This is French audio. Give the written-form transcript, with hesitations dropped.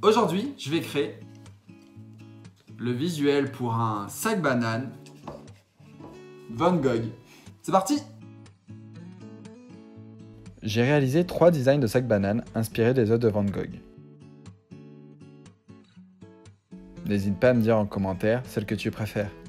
Aujourd'hui, je vais créer le visuel pour un sac banane Van Gogh. C'est parti! J'ai réalisé 3 designs de sacs bananes inspirés des œuvres de Van Gogh. N'hésite pas à me dire en commentaire celle que tu préfères.